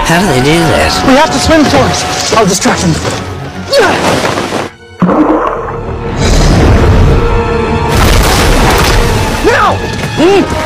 How do they do this? We have to swim towards. I'll distract them. Now!